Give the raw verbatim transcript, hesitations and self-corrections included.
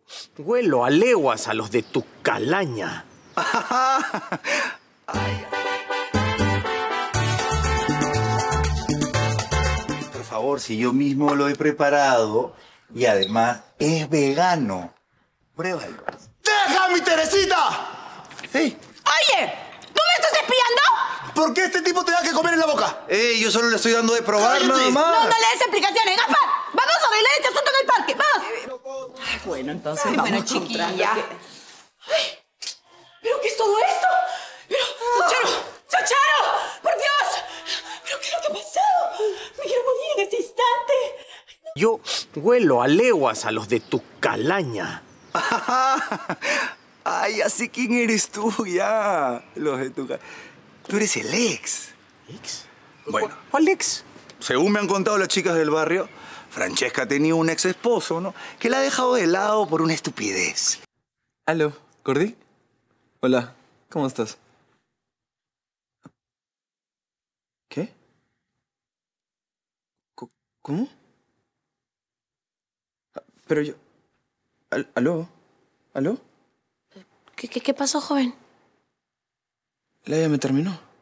huelo a leguas a los de tu calaña. Ay. Por favor, si yo mismo lo he preparado y además es vegano. Pruébalo. ¡Deja mi Teresita! ¡Hey! Oye, ¿tú me estás espiando? ¿Por qué este tipo te da que comer en la boca? ¡Ey! Yo solo le estoy dando de probar ¡Cállate! nada más. No, no le des explicaciones, Gaspar. Vamos a arreglar este asunto en el parque, vamos. Ay, bueno, entonces Ay, vamos bueno, chiquilla. chiquilla. Ay, ¿pero qué es todo esto? Pero, Chacharo, Chacharo, por Dios. ¿Pero qué es lo que ha pasado? Me quiero morir en este instante. Yo huelo a leguas a los de tu calaña. Ay, así quién eres tú ya. Los de tu ca- Tú eres el ex. ¿Ex? Bueno, ¿Cuál ex? según me han contado las chicas del barrio, Francesca tenía un ex esposo, ¿no? Que la ha dejado de lado por una estupidez. Aló, ¿Gordi? Hola, ¿cómo estás? ¿Qué? Co- ¿Cómo? Ah, Pero yo... Al- ¿Aló? ¿Aló? ¿Qué, qué, qué pasó, joven? Leia me terminó.